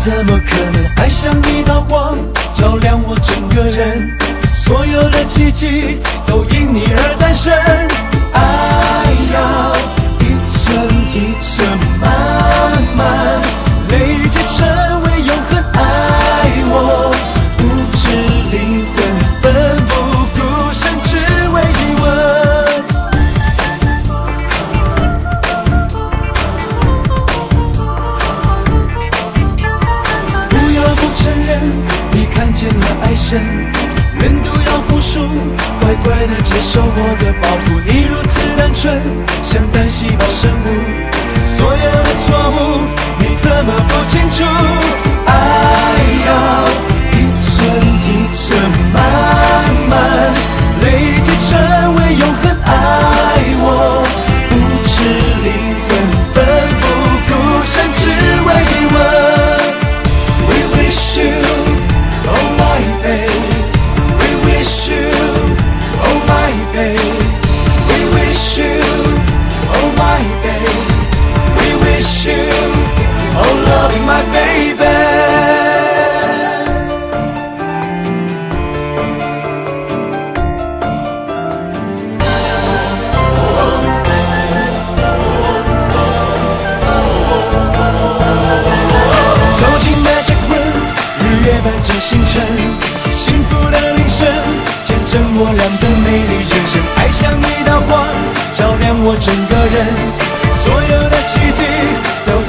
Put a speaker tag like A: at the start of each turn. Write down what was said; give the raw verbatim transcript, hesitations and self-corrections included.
A: 怎么可能爱像一道光，照亮我整个人？所有的奇迹都因你而诞生。爱要一寸一寸慢慢累积成为永恒，爱我不止灵魂，奋不顾身，只为一吻。不要不承认你看见了爱神，人都要服输，乖乖地接受我的保护。你如此单纯，像单细胞生物，所有的错误你怎么不清楚？爱要一寸一寸慢慢累积成为永恒，爱我不止灵魂，奋不顾身，只为一吻。We wish you, oh my babe.We wish you, oh my babe. We wish you, oh my babe. We wish you, oh love my baby. 走进 Magic Room， 日月般真星辰，幸福的铃声见证我俩的美丽人生。爱像一道光，照亮我整个人，所有的奇迹都